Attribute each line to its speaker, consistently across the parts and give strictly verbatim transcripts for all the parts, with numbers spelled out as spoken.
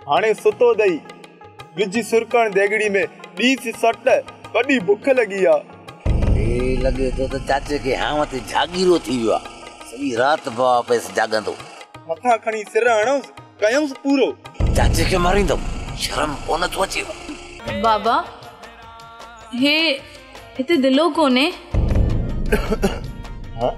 Speaker 1: हाणे सुतो दई विझी सुरकण देगड़ी में ॾीस सट कॾी भुख लगी आ।
Speaker 2: ए लगे तो त चाचे के हां ते जागीरो थी वियो आ। सॼी रात बा पैस जागंदो।
Speaker 1: मथा खणी सिर हणोस कयूंस पूरो।
Speaker 2: चाचे के मारींदो शर्म कोन तो अचे।
Speaker 3: बाबा हे इते दिलो कोने।
Speaker 1: हां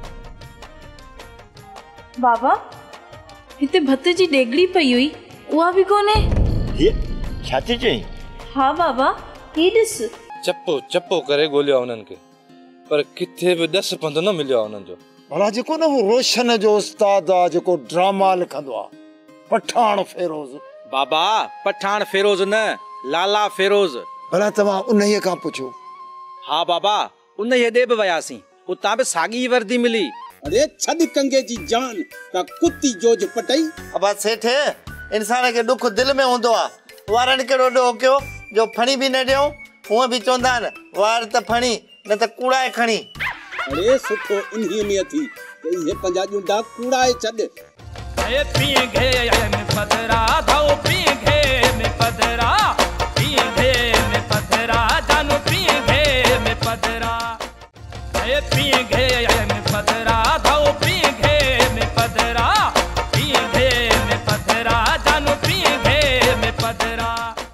Speaker 3: बाबा इते भत जी डेगड़ी पई हुई उहा भी कोने।
Speaker 1: ये छाती चई?
Speaker 3: हाँ बाबा ही दिस
Speaker 4: चप्पो चप्पो करे गोलिया उन्हन के पर किथे भी दस पंद न मिलियो उन्हन जो।
Speaker 5: भला जेको न वो रोशन जो उस्ताद आ जेको ड्रामा लिखंदो आ पठान फेरोज।
Speaker 6: बाबा पठान फेरोज न लाला फेरोज।
Speaker 5: भला तवा उन्हीअ खां पुछो।
Speaker 6: हाँ बाबा उन्हीअ दे बि वयासीं उतां बि साॻी वर्दी मिली।
Speaker 7: अरे छद कंगे जी जान ता कुत्ती जोज पटई।
Speaker 8: अब सेठ इंसान के दुख दिल में होंदो आ। वारन केड़ो डो कयो जो फणी भी न दियो हुआ भी चोंदा न वार त फणी न त कूड़ाए खणी।
Speaker 7: अरे सुठो इन्ही में थी ये पंजा जुंडा कूड़ाए छड।
Speaker 9: ए पींघे में पधरा धाओ पींघे में पधरा पींघे में पधरा जानू पींघे में पधरा। ए पींघे में पधरा धाओ पींघे में पधरा पींघे में पधरा जानू पींघे में पधरा।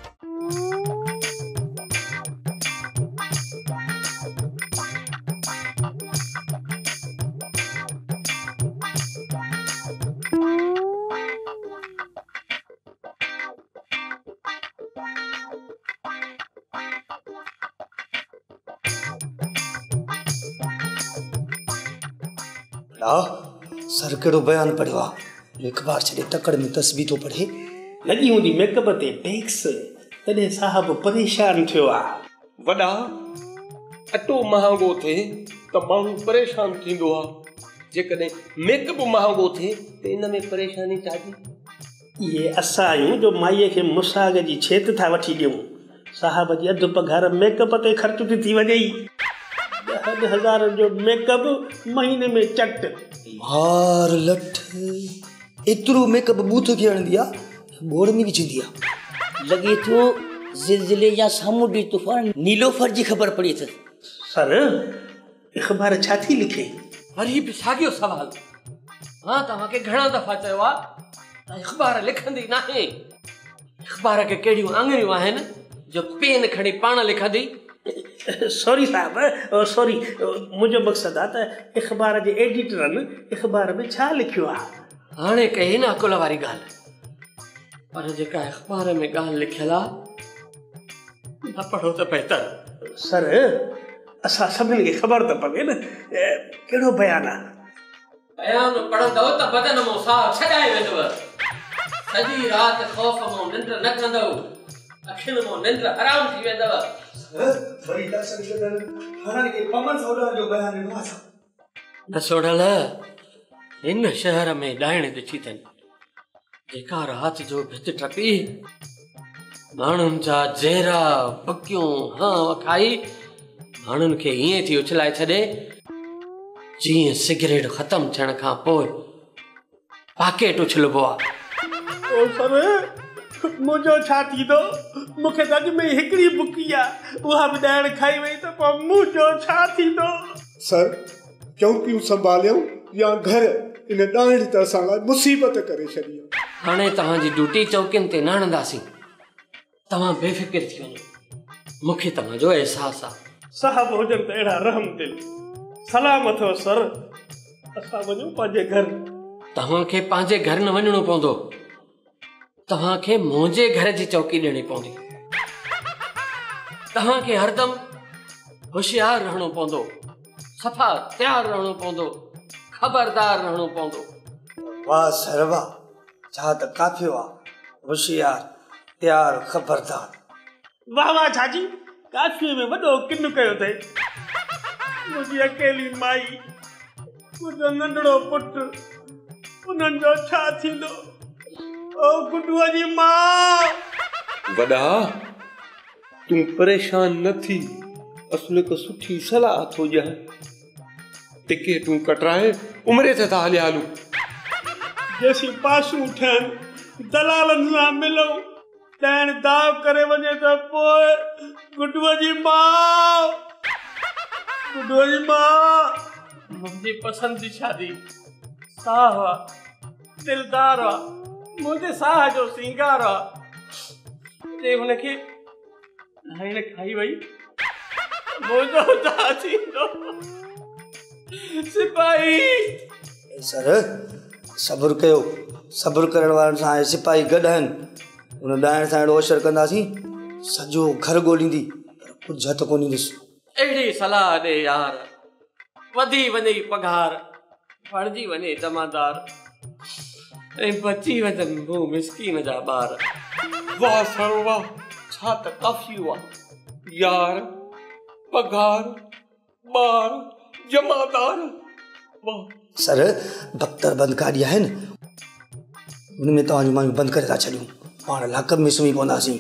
Speaker 10: सर केड़ो बयान पढ़ियो आ। एक बार छड़े तकड़ में तस्बी तो पढ़े
Speaker 11: लगी हुंदी मेकअप ते टैक्स तडे साहब परेशान थियो आ।
Speaker 12: वडा अटो महंगो थे त माण्हू परेशान थींदो आ। जेकॾहिं मेकअप महंगो थे त इन में परेशानी छाजी।
Speaker 11: ये असां आहियूं जो माईअ खे मुसाग जी छेत था वठी ॾियूं। साहब जी अधु पघार मेकअप ते ख़र्च थी वञे ई। ॾह हज़ार जो मेकअप महीने में चट।
Speaker 10: मार लठ एतिरो मेकअप बूथ खे हणंदी आ बोड़ में विझंदी आ।
Speaker 2: लगे तो ज़िलज़िले या सामुंडी तूफान नीलोफर जी ख़बर पड़ी अथसि।
Speaker 11: सर अख़बार छा थी लिखे?
Speaker 12: वरी बि साॻियो सवाल। हाँ तव्हांखे घणा दफ़ा चयो आ त अख़बार लिखंदी नाहे। अख़बार के कहिड़ियूं आङिरियूं आहिनि जो पेन खणी पाण लिखंदी।
Speaker 11: सॉरी साहब सॉरी मुझे मकसद आ त अख़बार जे एडिटरन अख़बार में छा लिखियो आ।
Speaker 12: हाणे कही न अकुल वारी ॻाल्हि पर जेका अख़बार में ॻाल्हि लिखियल आ न पढ़ो त बहितर।
Speaker 11: सर असां सभिनी खे ख़बर त पवे न कहिड़ो बयान आ।
Speaker 12: बयान पढ़ंदव त बदन मां साह छॾाए वेंदव। सॼी राति ख़ौफ़ मां निंड न कंदव। अखियुनि मां निंड हराम थी वेंदव।
Speaker 10: वरी दर्शन करण हाणे के पमन सोडा जो बयान ॾिनो असां
Speaker 12: न सोडल इन शहर में ॾाइण ॾिठी अथनि जेका राति जो भित टपी माण्हुनि जा जहिरा पकियूं हाँ खाई माण्हुनि खे ईअं थी उछलाए छॾे जीअं सिगरेट ख़तम थियण खां पोइ पाकेट उछलबो आहे।
Speaker 11: ओ सर मुझो छा थींदो? मूंखे त अॻु में हिकिड़ी बुकी आहे उहा बि ॾाइण खाई वई त पोइ मुझो छा थींदो?
Speaker 5: सर चौकियूं संभालियूं या घर इन ॾाइण त असां लाइ मुसीबत करे छॾी।
Speaker 12: हाणे तव्हांजी ड्यूटी चौकियुनि ते न हणंदासीं। तव्हां बेफ़िक्र थी वञो। मूंखे तव्हांजो अहसास आहे।
Speaker 11: साहब हुजनि त अहिड़ा रहम दिल। सलाम अथव सर। असां वञूं पंहिंजे घर।
Speaker 12: तव्हांखे पंहिंजे घर न वञणो पवंदो। तव्हांखे मुंहिंजे घर जी चौकी ॾियणी पवंदी। तव्हांखे हरदम होशियार रहणो पवंदो। सफ़ा तयारु रहणो पवंदो। खबरदार रहणो पवंदो।
Speaker 10: वाह सर वाह छा त काफ़ियो आहे। होशियार तयारु खबरदार।
Speaker 11: वाह वाह छाजी काफ़ीअ में वॾो किन कयो अथई। मुंहिंजी अकेली माई मुंहिंजो नंढड़ो पुटु उन्हनि जो छा थींदो? ओ गुडूअ जी मां।
Speaker 12: वॾा तूं परेशान न थी। असुल को सुठी सलाह थो ॾियां। टिकेटूं कटराए उमिरे ते था हलिया हलूं।
Speaker 11: जैसी पासूं ठहनि दलालनि सां मिलूं ॾाइण दाव करे वञे त पोइ गुडूअ जी मां गुडूअ जी मां
Speaker 12: मुंहिंजी पसंद जी शादी साह आहे दिलदार आहे मुंहिंजे साह जो सिंगार आहे जे हुनखे ॾाइण खाई वई मुंहिंजो छा थींदो सिपाही
Speaker 10: सर सब्र कयो सब्र करण वारनि सां सिपाही गॾु आहिनि हुन ॾाइण सां अहिड़ो असरु कंदासीं सॼो घर ॻोल्हींदी पर कुझु हथ कोन ईंदुसि
Speaker 12: अहिड़ी सलाह ॾे यार वधी वञे पघार पढ़जी वञे जमादार ऐं बची वञनि मूं मिसकीन जा ॿार वाह सर वाह छा त काफ़ी आहे यार पघार ॿार जमादार वाह
Speaker 10: सर दफ़्तर बंदि काॾी आहिनि हुन में तव्हांजूं मायूं बंदि करे था छॾियूं पाण लाकअप में सुम्ही पवंदासीं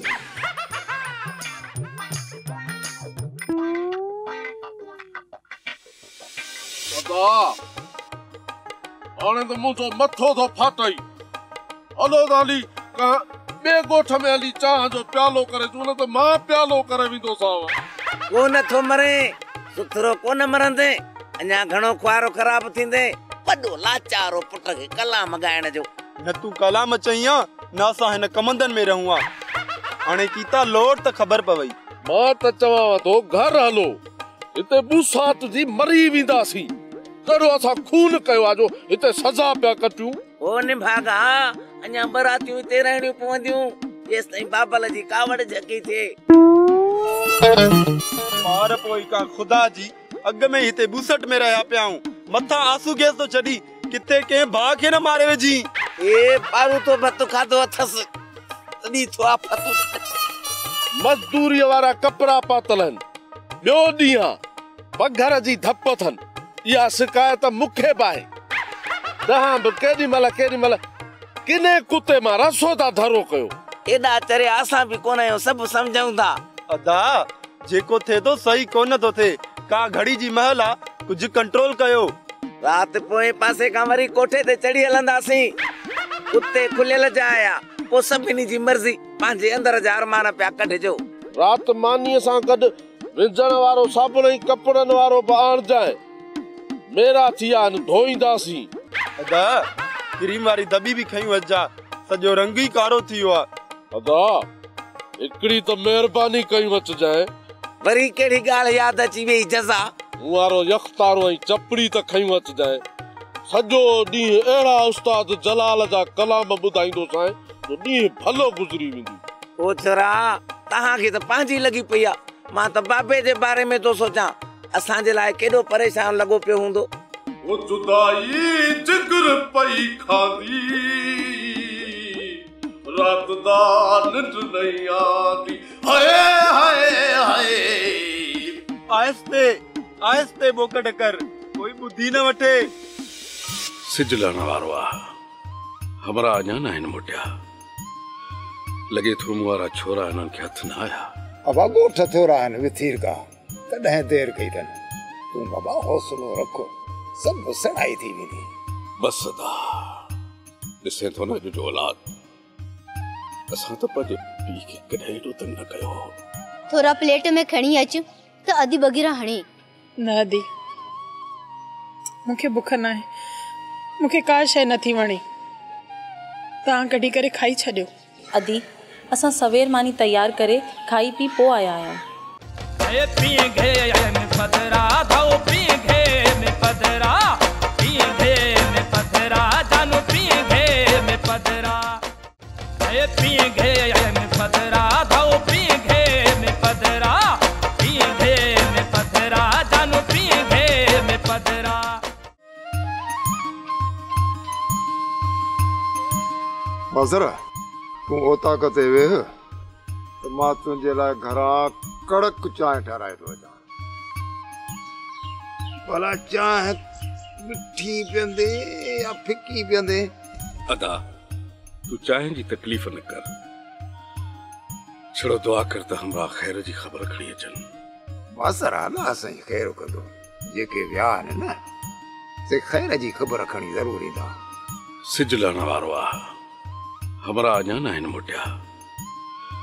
Speaker 13: हाणे त मुंहिंजो मथो थो फाटई हलो दाली का ॿिए ॻोठ में हली चांहि जो प्यालो करे चूं न त मां प्यालो करे वेंदोसांव
Speaker 2: को नथो मरे सुथरो कोन मरंदे अञा घणो ख्वारो ख़राब थींदे वॾो लाचारो पुट खे कलाम ॻाइण जो
Speaker 1: न तूं कलाम चईं न असां हिन कमंदनि में रहूं आ हाणे कीता लोट त ख़बर पवई
Speaker 13: मां त चवां थो घर हलो हिते बूसात जी मरी वेंदासीं कहिड़ो असां खून कयो आहे जो हिते सज़ा पिया कटियूं
Speaker 2: ओ निभागा अञा बरातियूं हिते रहणियूं पवंदियूं जेसि ताईं बाबल जी कावड़ झकी थिए
Speaker 1: पार पोइ का खुदा जी अॻ में हिते बूसट में रहिया पिया आहियूं मथां आंसू गैस तो छॾी किथे कंहिं भाउ खे न मारे वेझी
Speaker 2: ए पारू तो भत खाधो अथसि तॾहिं थो आफत
Speaker 13: मज़दूरी वारा कपिड़ा पातल आहिनि ॿियो ॾींहुं आहे पघर जी धप अथनि इहा शिकायत मूंखे बि आहे ॾहां बि केॾी महिल केॾी महिल किने कुते मां रसो था धरो कयो
Speaker 2: एॾा चरिया असां बि कोन आहियूं सभु सम्झूं था
Speaker 1: अदा जेको थिए थो सही कोन थो थिए का घड़ी जी महल आहे कुझु कंट्रोल कयो
Speaker 2: राति पोइ पासे खां वरी कोठे ते चढ़ी हलंदासीं उते खुलियल जाइ आहे पोइ सभिनी जी मर्ज़ी पंहिंजे अंदर जा अरमान पिया कढिजो
Speaker 13: राति मानीअ सां गॾु विझण वारो साबुण ऐं कपिड़नि वारो बि आणजांइ मेरा थी विया आहिनि धोईंदासीं
Speaker 1: अदा क्रीम वारी दॿी बि खयूं अचा सॼो रंग ई कारो थी वियो आहे
Speaker 13: अदा हिकिड़ी त महिरबानी कयूं अचजांइ
Speaker 2: वरी कहिड़ी ॻाल्हि यादि अची वई जज़ा
Speaker 13: वारो यख़्तारो ऐं चपड़ी त खयूं अचजांइ सॼो ॾींहुं अहिड़ा उस्ताद जलाल जा कलाम ॿुधाईंदोसांइ जो ॾींहुं भलो गुज़री वेंदी
Speaker 2: ओ छोरा तव्हांखे त पंहिंजी लॻी पई आहे मां त बाबे जे बारे में थो सोचां असांजे लाइ केॾो परेशान लॻो पियो हूंदो
Speaker 13: ओ जुदाई जिगर पई खांदी रात दा निंड नहीं आती हाय हाय हाय
Speaker 1: आहिस्ते आहिस्ते बोकट कर कोई बुद्धि न वठे
Speaker 13: सिजलण वारो आहे हमरा अञा न आहिनि मोटिया लॻे थो मूं वारा छोरा हिननि खे हथ न आया
Speaker 14: अब ॻोठ थोरा आहिनि विथीर का तॾहिं देरि कई अथनि तूं बाबा हौसलो रखो सभु सड़ाई थी वेंदी
Speaker 13: बस दा ॾिसे थो न अॼु जो औलाद असां त पंहिंजे पीउ खे कॾहिं एॾो तंग न कयो
Speaker 15: थोरा प्लेट में खणी अच त अधी बग़ीरा हणे
Speaker 3: न दी मूंखे बुख न आहे मूंखे का शइ नथी वणे तव्हां कढी करे खाई छॾियो
Speaker 16: अदी असां सवेर मानी तैयार करे खाई पी पोइ आया आहियूं
Speaker 14: माज़रा तूं ओता कते वेह त मां तुंहिंजे लाइ घरां कड़क चांहि ठाराए थो अचां भला चांहि मिठी पीअंदे या फिकी पीअंदे
Speaker 13: अदा तू चांहि जी तकलीफ़ न कर छड़ो दुआ कर त हमरा ख़ैर जी ख़बर खणी अचनि
Speaker 14: माज़रा अलाह साईं ख़ैर कंदो जेके विया आहिनि न से ख़ैर जी ख़बर खणी ज़रूर ईंदा
Speaker 13: सिजलण वारो आहे हमरा अञा न आहिनि मोटिया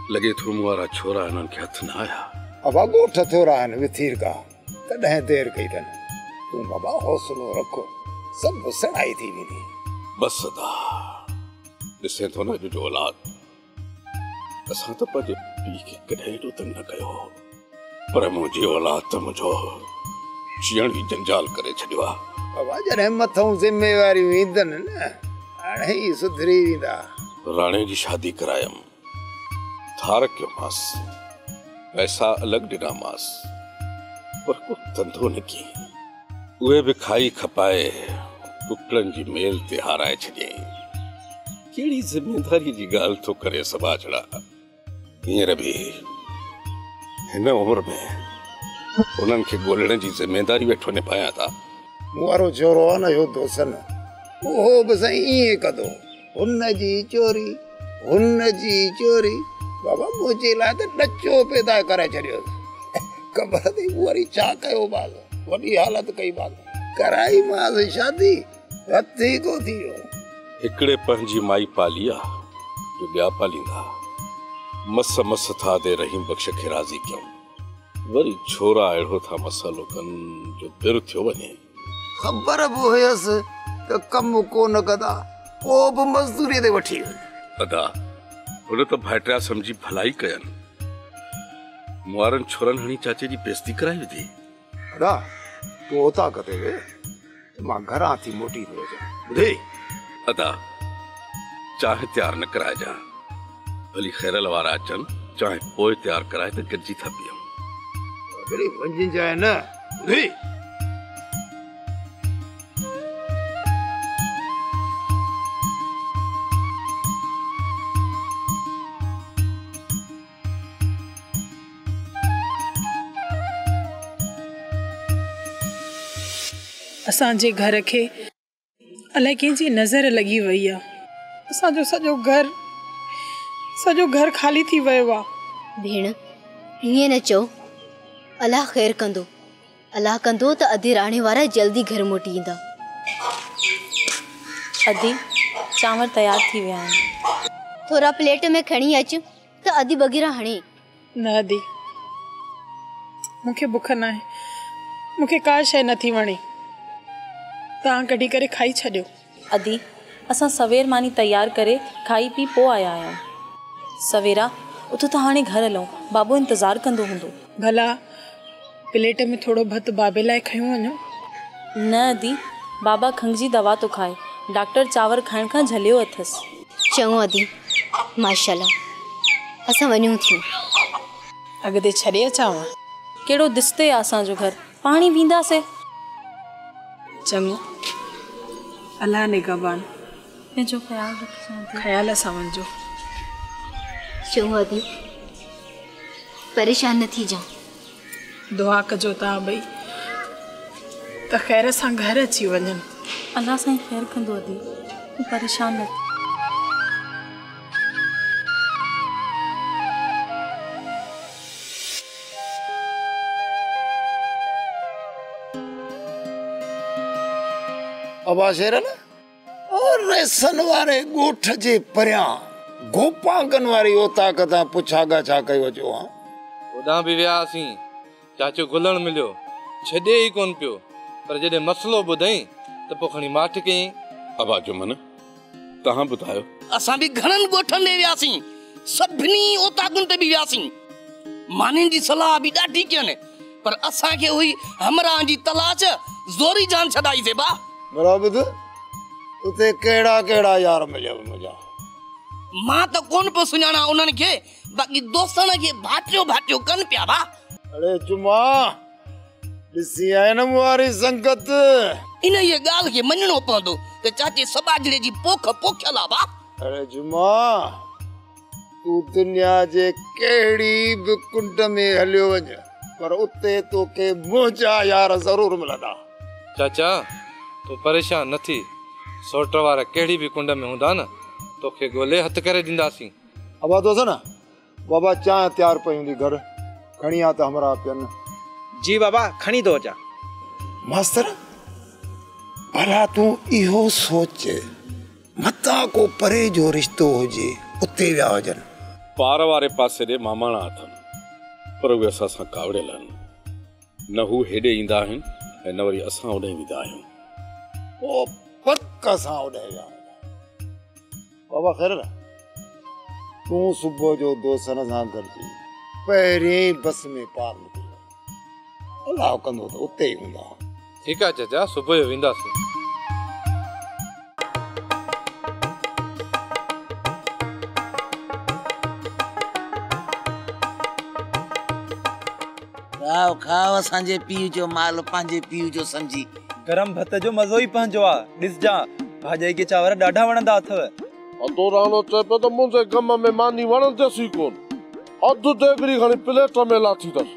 Speaker 13: लगे थो मुआरा छोरा इन्हनि खे हथ न आया।
Speaker 14: अब ॻोठ थोरा आहिनि विथीर का तॾहिं देरि कई अथनि। तूं बाबा हौसलो रखो, सभु सड़ाई थी वेंदी।
Speaker 13: बस अदा ॾिसे थो न अॼु जो औलाद। असां त पंहिंजे पीउ खे कॾहिं एॾो तंग न कयो, पर मुंहिंजी औलाद त मुंहिंजो जीअण ई जंजाल करे छॾियो आहे।
Speaker 14: बाबा जॾहिं मथां ज़िम्मेवारियूं ईंदनि न हाणे ई सुधरी वेंदा।
Speaker 13: राणे जी शादी करायमि, थार कयोमांसि, पैसा अलॻि ॾिनामांसि, पर को धंधो न कयईं। उहे बि खाई खपाए कुकड़नि जी मेल ते हाराए छॾियईं। कहिड़ी ज़िमेदारी जी ॻाल्हि थो करे सबाजड़ा। हींअर बि हिन उमिरि में उन्हनि खे ॻोल्हण जी ज़िमेदारी वेठो निभायां था।
Speaker 14: मूं वारो छोरो आहे न इहो दोसन, उहो बि साईं ईअं कंदो, हुन जी चोरी हुन जी चोरी। बाबा मुंहिंजे लाइ त ॾचो पैदा करे छॾियो। ख़बर अथई वरी छा कयो बाज़, वॾी हालत कई बाज़, कराई मांसि शादी, हथ ई को थी वियो।
Speaker 13: हिकिड़े पंहिंजी माई पाली आहे जो ॿिया पालींदा। मस मस था दे रहीम बख़्श खे राज़ी कयूं, वरी छोरा अहिड़ो था मसालो कनि जो दिर थियो वञे।
Speaker 14: ख़बर बि हुयसि त कमु कोन कंदा, पोइ बि मज़दूरी ते वठी वञ।
Speaker 13: अदा हुन त भाइटिया सम्झी भलाई कयनि। मुआरनि छोरनि हणी चाचे जी बेइज्जती कराई विधी।
Speaker 14: अदा तूं उतां कते वे, मां घरां थी मोटी थो अचां। ॿुधे
Speaker 13: अदा चांहि तयारु न कराइजां, भली खैरल वारा अचनि, चांहि पोइ तयारु कराए त गॾिजी था पीऊं।
Speaker 14: अहिड़ी पंजी जाइ न। ॿुधे
Speaker 3: असांजे घर खे अलाए कंहिंजी नज़र लॻी वई आहे। असांजो सॼो घर सॼो घर ख़ाली थी वियो आहे।
Speaker 15: भेण हीअं न चओ, अलाह ख़ैर कंदो, अलाह कंदो त अधी राणे वारा जल्दी घर मोटी ईंदा।
Speaker 16: अधी चांवर तयार थी विया आहिनि,
Speaker 15: थोरा प्लेट में खणी अच त अधी बग़ैर हणे।
Speaker 3: न अधी, मूंखे बुख न आहे, मूंखे का शइ नथी वणे, तव्हां कढी करे खाई छॾियो।
Speaker 16: अधी असां सवेर मानी तयार करे खाई पी पोइ आया आहियूं। सवेरा उथो त हाणे घर हलूं, बाबू इंतज़ारु कंदो हूंदो।
Speaker 3: भला प्लेट में थोरो भत बाबे लाइ खयूं वञो।
Speaker 16: न अधी, बाबा खंघ जी दवा तो खाए, डॉक्टर चांवर खाइण खां झलियो अथसि।
Speaker 15: चङो अधी, माशाल्लाह, असां वञूं थियूं।
Speaker 3: अॻिते छॾे अचांव?
Speaker 16: कहिड़ो दिसते आहे असांजो घर, पाणी पींदासीं।
Speaker 3: चङो, अल्लाह निगहबान,
Speaker 16: पंहिंजो ख़्यालु रखिजो,
Speaker 3: ख़्याल सां वञिजो।
Speaker 15: चङो अधी, परेशान न थी जा।
Speaker 3: दुआ कजो तव्हां ॿई त ख़ैर सां घर अची वञनि।
Speaker 16: अल्लाह साईं ख़ैर कंदो अधी, परेशान न।
Speaker 14: अबा शेरन और रेसन वारे ॻोठ जे परियां गोपांगन वारी ओता कथा पुछा गा छा कयो जो हां।
Speaker 4: ओॾां बि वियासीं, चाचो गुलण मिलियो, छॾे ई कोन पियो, पर जॾहिं मसलो ॿुधई त पोइ खणी माठ कयईं।
Speaker 13: अबा जुमन तव्हां ॿुधायो।
Speaker 17: असां बि घणनि ॻोठनि ते वियासीं, सभिनी ओताकुनि ते बि वियासीं, मानिन जी सलाह बि ॾाढी कयनि, पर असांखे हुई हमरा जी तलाश ज़ोरी जान छॾाई थे बा।
Speaker 14: बराबरि उते कहिड़ा कहिड़ा यार मिलिया मुंहिंजा।
Speaker 17: मां त कोन पियो सुञाणा उन्हनि खे, बाक़ी दोस्तनि खे भाटियो भाटियो कनि पिया बा।
Speaker 14: अरे चुमा ॾिसी आए न मुआरी संगत,
Speaker 17: इन ये ॻाल्हि खे मञणो पवंदो त चाचे सबाजड़े जी पोख पोखियल आहे बा।
Speaker 14: अरे जुमा तू दुनिया जे कहिड़ी बि कुंड में हलियो वञ, पर उते तोखे मुंहिंजा यार ज़रूर मिलंदा।
Speaker 4: चाचा तूं परेशान न थी, सौट वारा कहिड़ी बि कुंड में हूंदा न, तोखे ॻोल्हे हथ करे ॾींदासीं।
Speaker 14: अबा दोस्त न बाबा चांहि तयार पई हूंदी घर, खणी आ त हमरा पियनि।
Speaker 6: जी बाबा खणी दो अचा।
Speaker 14: मास्टर भला तूं इहो सोच, मता को परे जो रिश्तो हुजे उते विया हुजनि,
Speaker 13: पार वारे पासे ॾे मामाणा अथनि पर उहे असां सां कावड़ियल आहिनि। न हू हेॾे ईंदा आहिनि ऐं न वरी असां होॾे वेंदा आहियूं।
Speaker 14: ओ पक सां होॾे विया बाबा ख़ैर तूं सुबुह जो दोस्तनि सां गॾिजी पहिरीं बस में पार निकिरी अलाह कंदो त उते ई हूंदा।
Speaker 4: ठीकु आहे चाचा, सुबुह जो वेंदासीं।
Speaker 2: खाओ खाओ असांजे पीउ जो माल पंहिंजे पीउ जो समझी।
Speaker 6: गरम भत जो मज़ो ई पंहिंजो आहे। ॾिसजा भाॼाई के चांवर ॾाढा वणंदा अथव।
Speaker 13: अधो राणो चए पियो त मुंहिंजे गम में मानी वणंदसि ई कोन। अधु देगड़ी खणी प्लेट में लाथी अथसि।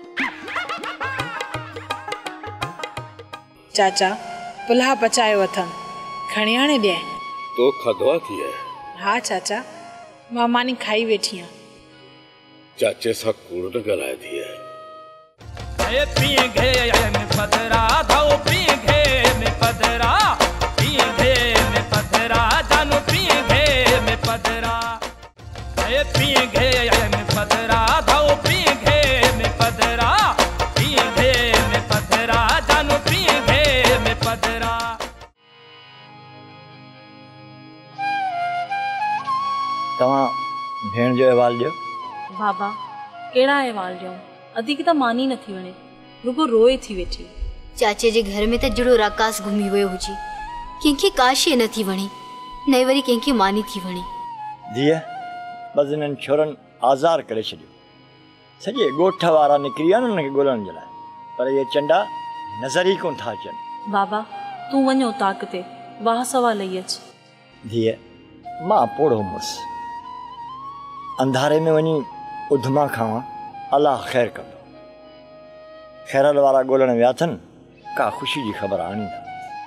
Speaker 3: चाचा पुलाह पचायो अथनि, खणी आणे ॾियां।
Speaker 13: तो खदवा थी है।
Speaker 3: हा चाचा, मां मानी खाई वेठी आहियां।
Speaker 13: चाचे सां कूड़ न ॻाल्हाए थी है।
Speaker 9: ए पींघे में पधरा धाओ पींघे में पधरा पींघे में पधरा जानू पींघे में पधरा ए पींघे में पधरा धाओ पींघे में पधरा पींघे में पधरा जानू पींघे में पधरा।
Speaker 10: तव्हां भेण जो अहवाल ॾियो।
Speaker 16: बाबा कहिड़ा अहवाल ॾियूं? अधीक त मानी नथी वणे, रुगो रोए थी वेठी।
Speaker 15: चाचे जे घर में त जड़ो राकास घुमी वियो हुजी, कंहिंखे का शइ नथी वणे, न वरी कंहिंखे मानी थी वणे।
Speaker 10: धीअ बस इन्हनि छोरनि आज़ार करे छॾियो। सॼे ॻोठ वारा निकिरी विया न हुनखे ॻोल्हण जे लाइ, पर इहे चंडा नज़र ई कोन था अचनि।
Speaker 16: बाबा तूं वञो ताक ते, वाह सवा लही अच।
Speaker 10: धीअ मां पोड़ो मुड़ुसि, अंधारे में वञी उधमा खावां, अलाह ख़ैर कंदो। ख़ैरल वारा ॻोल्हण विया अथनि, का ख़ुशी जी ख़बर आणींदा।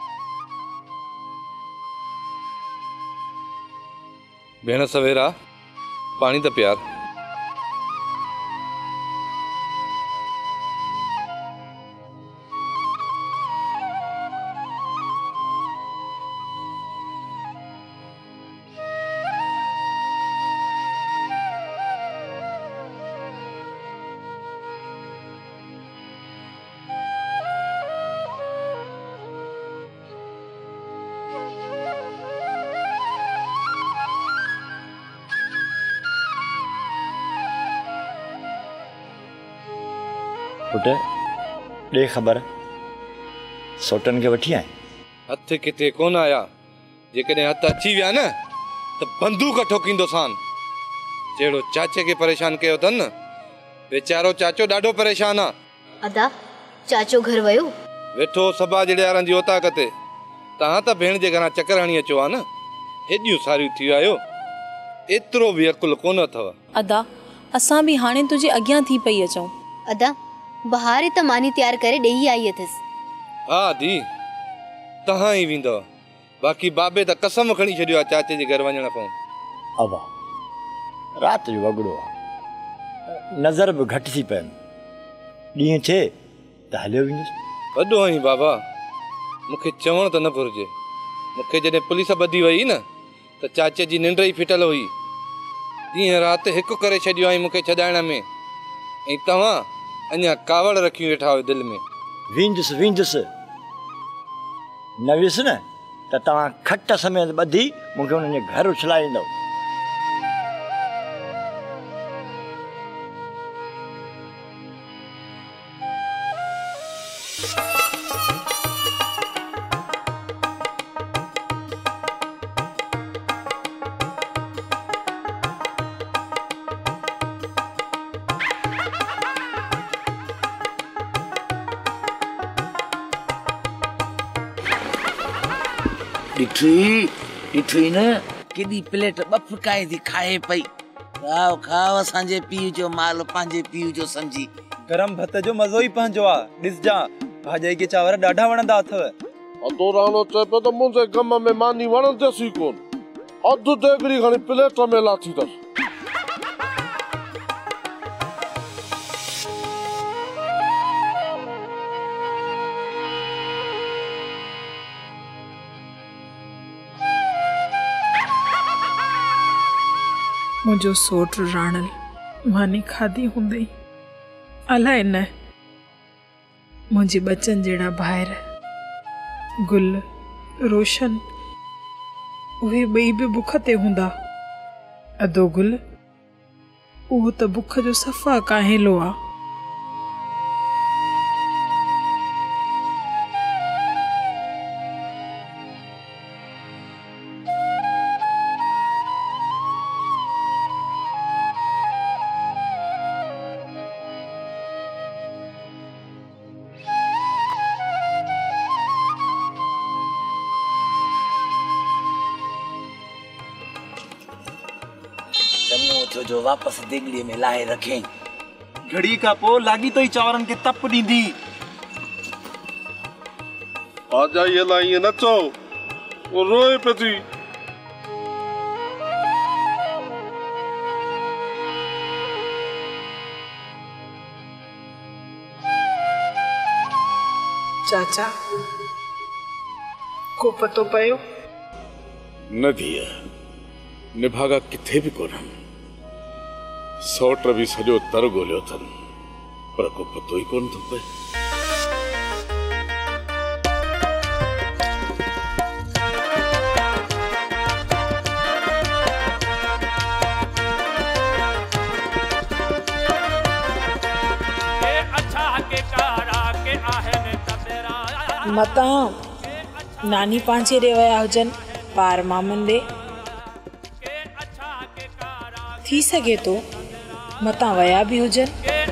Speaker 4: भेण सवेरा पाणी त प्यार।
Speaker 10: पुट ॾे ख़बर, सोटनि खे वठी आए।
Speaker 4: हथ किथे कोन आया, जेकॾहिं हथ अची विया न त बंदूक ठोकींदोसान। जहिड़ो चाचे खे परेशान कयो अथनि न, वेचारो चाचो ॾाढो परेशान आहे।
Speaker 15: अदा चाचो घर वियो?
Speaker 4: वेठो सभा जहिड़े वारनि जी ओताक ते। तव्हां त भेण जे घरां चकर हणी अचो आहे न, हेॾियूं सारियूं थी आयो, एतिरो बि अकुल कोन अथव।
Speaker 16: अदा असां बि हाणे तुंहिंजे अॻियां थी पई अचूं।
Speaker 15: अदा बहार त मानी तैयार करे ॾेई आई अथसि।
Speaker 4: हा दी तव्हां ई वेंदव, बाक़ी बाबे त कसम खणी छॾियो आहे चाचे जे घर वञण खां।
Speaker 10: अबा राति जो वॻड़ो आहे, नज़र बि घटि थी पइनि, ॾींहुं थिए त हलियो वेंदुसि।
Speaker 4: वॾो आहीं बाबा, मूंखे चवण त न घुरिजे। मूंखे जॾहिं पुलिस ॿधी वई न त चाचे जी निंड ई फिटल हुई। ॾींहुं राति हिकु करे छॾियो आई मूंखे छॾाइण में, ऐं तव्हां अञा कावड़ रखी वेठा हो दिलि में।
Speaker 10: वेंदुसि वेंदुसि न वियुसि न त तव्हां खट समेत ॿधी मूंखे हुननि जे घर उछलाईंदव।
Speaker 2: ॾिठी ॾिठी न केॾी प्लेट ॿ फुकाए थी खाए पई। खाओ खाओ असांजे पीउ जो माल पंहिंजे पीउ जो समझी।
Speaker 6: गरम भत जो मज़ो ई पंहिंजो आहे। ॾिसजा भाॼाई के चांवर ॾाढा वणंदा अथव।
Speaker 13: अधो राणो चए पियो त मुंहिंजे गम में मानी वणंदसि ई कोन। अधु देगड़ी खणी प्लेट में लाथी अथसि।
Speaker 3: मुंहिंजो सोट राणल मानी खाधी हूंदई अलाए न मुंहिंजे बचन जहिड़ा ॿाहिरि गुल रोशन उहे ॿई बि बुख ते हूंदा। अदो गुल उहो त बुख जो सफ़ा काहेलो आ।
Speaker 2: जो वापस देगड़ी में लाए रखें।
Speaker 1: घड़ी का पो लागी तो ही चावरन के तप दींदी।
Speaker 13: आ जाइए लाइए नचो वो रोए पे थी।
Speaker 3: चाचा को पतो पयो
Speaker 13: न दिया निभागा किथे भी कोन सौट भी सजो तर गोलियो थन पर को पतो ही कोन थो पे।
Speaker 3: मता नानी पांचे रे वया हुजन पार मामन दे थी सके तो मता वया भी हुजन।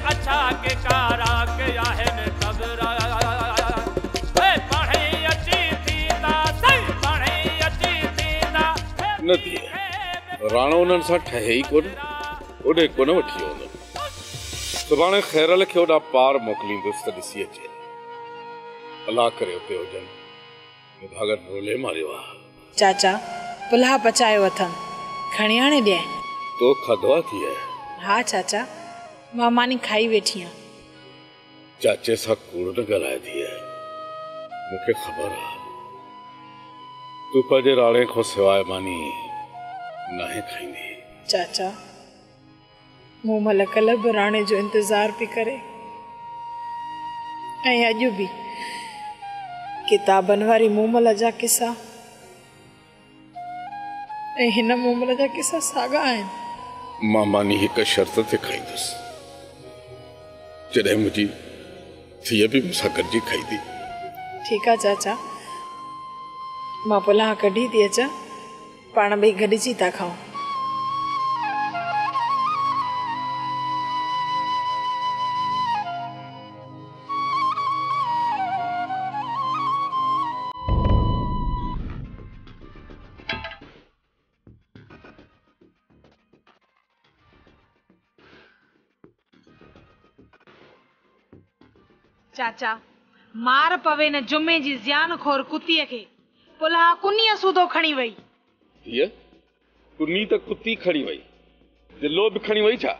Speaker 13: राणो उन्हनि सां ठहे ई कोन ओॾे कोन वठी वियो सुभाणे ख़ैरल खे ओॾा पार मोकिलींदुसि त ॾिसी अचे अलाह करे उते हुजनि निभागत रोले मारियो आहे।
Speaker 3: चाचा पुलाह पचायो अथनि खणी आणे ॾिए
Speaker 13: तो खाधो थी है।
Speaker 3: हाँ चाचा मां मानी खाई वेठी आं।
Speaker 13: चाचे सां कूड़ न ॻाल्हाए थी है मूंखे ख़बर आहे तूं पंहिंजे राणे खां सवाइ मानी नाहे खाईंदी।
Speaker 3: चाचा मूं महिल कल्ह बि राणे जो इंतज़ार पई करे ऐं अॼु बि किताबनि वारी मूमल जा किसा ऐं हिन मूमल जा किसा साॻा आहिनि।
Speaker 13: मां मानी हिकु शर्त ते खाईंदुसि जॾहिं मुंहिंजी धीअ बि मूंसां गॾिजी खाईंदी।
Speaker 3: ठीकु आहे चाचा मां पुलाह कढी थी अचां पाण ॿई गॾिजी था खाऊं। चाचा मार पवे न जुमे जी ज़ियान खोर कुतीअ खे पुलाह कुनीअ सूधो खणी वई।
Speaker 13: धीअ कुनी त कुती खणी वई दिलो बि खणी वई छा?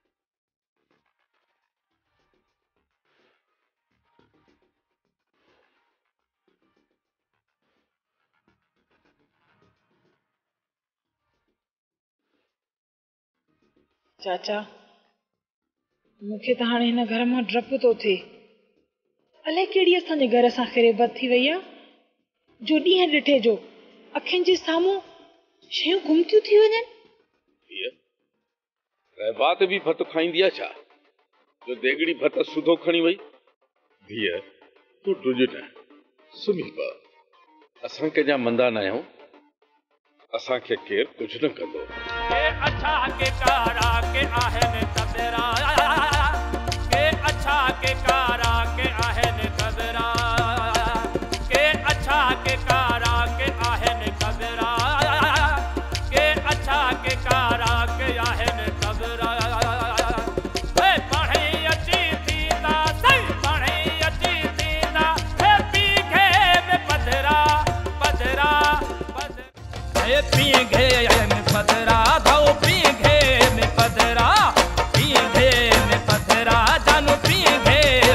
Speaker 3: चाचा मूंखे त हाणे हिन घर मां डपु थो थिए अलाए कहिड़ी असांजे घर सां ख़िरेबत थी वई आहे जो ॾींहं ॾिठे जो अखियुनि जे साम्हूं शयूं गुम थियूं थी वञनि।
Speaker 13: रहबात बि भत खाईंदी आहे छा जो देगड़ी भत सुधो खणी वई? धीअ तूं ॾुज न सुम्ही पए असां कंहिंजा मंदा न आहियूं असांखे केरु कुझु न कंदो। के अच्छा के कारा के आहिनि तबरा के अच्छा के कारा के आहिनि तबरा के अच्छा के कारा के आहिनि तबरा के अच्छा के कारा के आहिनि तबरा हे पाणी अची थींदा सही पाणी अची थींदा हे पीघे में पधरा पधरा
Speaker 9: हे पीघे में पधरा धाओ पीघे में पधरा पीघे में पधरा जानू पीघे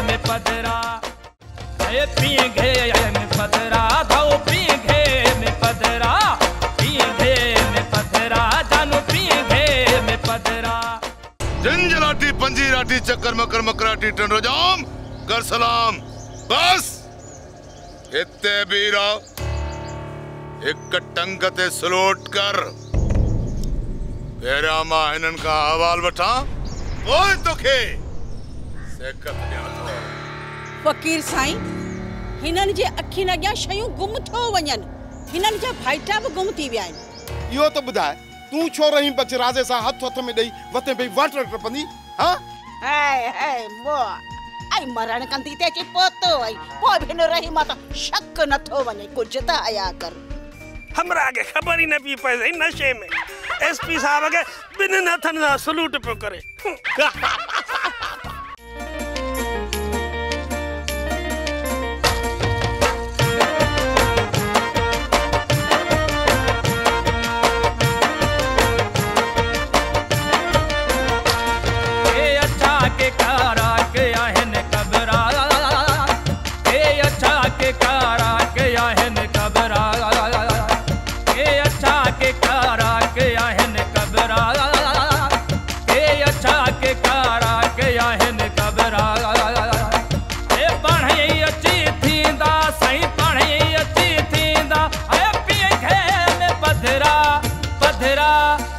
Speaker 13: मकर मकर मकराटी टंडो जाम कर सलाम बस इत्ते बीरा एक टंग ते सलोट कर पेरा मां हिनन का हवाल वठा ओए तोखे सेकत ॾियां
Speaker 18: फकीर साईं हिनन जे अखियुनि अॻियां शयूं गुम थो वञनि हिनन जा भाइटा बि गुम थी विया आहिनि
Speaker 19: इहो त ॿुधाए तूं छो रही बच राज़े सां हथ हथ में ॾेई वते पई वाटर टपंदी हां
Speaker 18: हाय हाय मो आई मरण कंदी ते अची पोतो आई पोइ बि न रही मां त शक नथो वञे कुझु त आया कर
Speaker 11: हमरा के खबर ही न पी पए नशे में एसपी साहब के बिन नथन सा सलूट पे करे
Speaker 9: पधरा